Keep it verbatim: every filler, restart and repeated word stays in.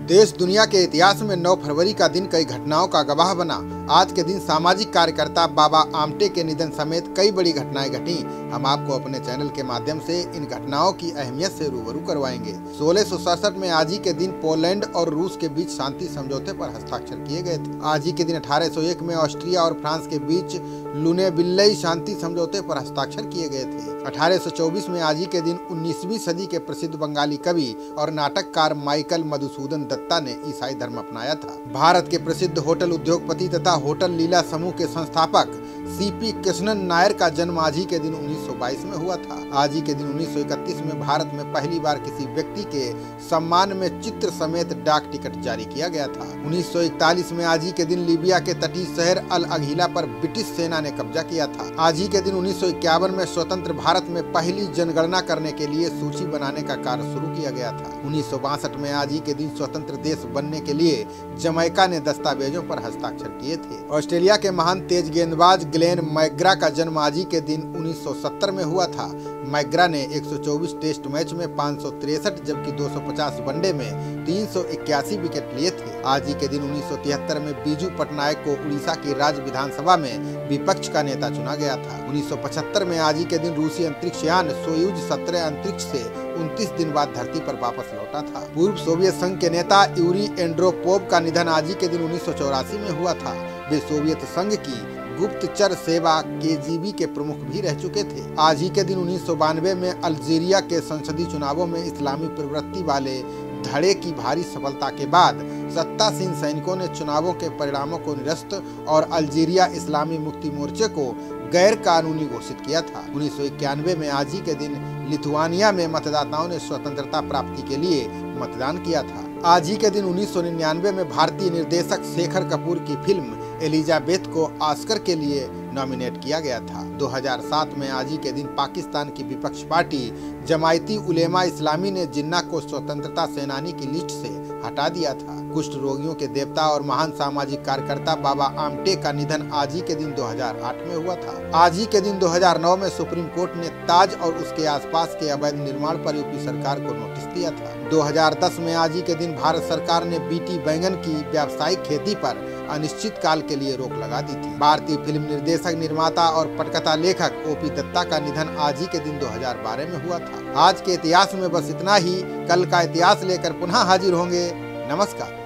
देश दुनिया के इतिहास में नौ फरवरी का दिन कई घटनाओं का गवाह बना। आज के दिन सामाजिक कार्यकर्ता बाबा आमटे के निधन समेत कई बड़ी घटनाएं घटी। हम आपको अपने चैनल के माध्यम से इन घटनाओं की अहमियत से रूबरू करवाएंगे। सोलह सौ सड़सठ में आज ही के दिन पोलैंड और रूस के बीच शांति समझौते पर हस्ताक्षर किए गए थे। आज ही के दिन अठारह सौ एक में ऑस्ट्रिया और फ्रांस के बीच लुनेविल्ले शांति समझौते पर हस्ताक्षर किए गए थे। अठारह सौ चौबीस में आज ही के दिन उन्नीसवीं सदी के प्रसिद्ध बंगाली कवि और नाटककार माइकल मधुसूदन दत्ता ने ईसाई धर्म अपनाया था। भारत के प्रसिद्ध होटल उद्योगपति तथा होटल लीला समूह के संस्थापक सीपी कृष्णन नायर का जन्म आज ही के दिन उन्नीस सौ बाईस में हुआ था। आज ही के दिन उन्नीस सौ इकतीस में भारत में पहली बार किसी व्यक्ति के सम्मान में चित्र समेत डाक टिकट जारी किया गया था। उन्नीस सौ इकतालीस में आज ही के दिन लीबिया के तटीय शहर अल अघीला पर ब्रिटिश सेना ने कब्जा किया था। आज ही के दिन उन्नीस सौ इक्यावन में स्वतंत्र भारत में पहली जनगणना करने के लिए सूची बनाने का कार्य शुरू किया गया था। उन्नीस सौ बासठ में आज ही के दिन स्वतंत्र देश बनने के लिए जमैका ने दस्तावेजों पर हस्ताक्षर किए थे। ऑस्ट्रेलिया के महान तेज गेंदबाज ग्लेन मैकग्रा का जन्म आज ही के दिन उन्नीस सौ सत्तर में हुआ था। मैकग्रा ने एक सौ चौबीस टेस्ट मैच में पाँच सौ तिरसठ जबकि दो सौ पचास वनडे में तीन सौ इक्यासी विकेट लिए थे। आज ही के दिन उन्नीस सौ तिहत्तर में बीजू पटनायक को उड़ीसा की राज्य विधानसभा में विपक्ष का नेता चुना गया था। उन्नीस सौ पचहत्तर में आज ही के दिन रूसी अंतरिक्ष यान सोयूज सत्रह अंतरिक्ष से उनतीस दिन बाद धरती पर वापस लौटा था। पूर्व सोवियत संघ के नेता यूरी एंड्रोपोव का निधन आज ही के दिन उन्नीस सौ चौरासी में हुआ था। वे सोवियत संघ की गुप्तचर सेवा के जी बी के प्रमुख भी रह चुके थे। आज ही के दिन उन्नीस सौ बानवे में अल्जीरिया के संसदीय चुनावों में इस्लामी प्रवृत्ति वाले धड़े की भारी सफलता के बाद सत्तासीन सैनिकों ने चुनावों के परिणामों को निरस्त और अल्जीरिया इस्लामी मुक्ति मोर्चे को गैर कानूनी घोषित किया था। उन्नीस सौ इक्यानवे में आज ही के दिन लिथुआनिया में मतदाताओं ने स्वतंत्रता प्राप्ति के लिए मतदान किया था। आज ही के दिन उन्नीस सौ निन्यानवे में भारतीय निर्देशक शेखर कपूर की फिल्म एलिजाबेथ को ऑस्कर के लिए नॉमिनेट किया गया था। दो हज़ार सात में आज ही के दिन पाकिस्तान की विपक्ष पार्टी जमायती उलेमा इस्लामी ने जिन्ना को स्वतंत्रता सेनानी की लिस्ट से हटा दिया था। कुष्ठ रोगियों के देवता और महान सामाजिक कार्यकर्ता बाबा आमटे का निधन आज ही के दिन दो हज़ार आठ में हुआ था। आज ही के दिन दो हज़ार नौ में सुप्रीम कोर्ट ने ताज और उसके आसपास के अवैध निर्माण पर यूपी सरकार को नोटिस दिया था। दो हज़ार दस में आज ही के दिन भारत सरकार ने बीटी बैंगन की व्यावसायिक खेती पर अनिश्चित काल के लिए रोक लगा दी थी। भारतीय फिल्म निर्देशक, निर्माता और पटकथा लेखक ओपी दत्ता का निधन आज ही के दिन दो हज़ार बारह में हुआ था। आज के इतिहास में बस इतना ही। कल का इतिहास लेकर पुनः हाजिर होंगे। नमस्कार।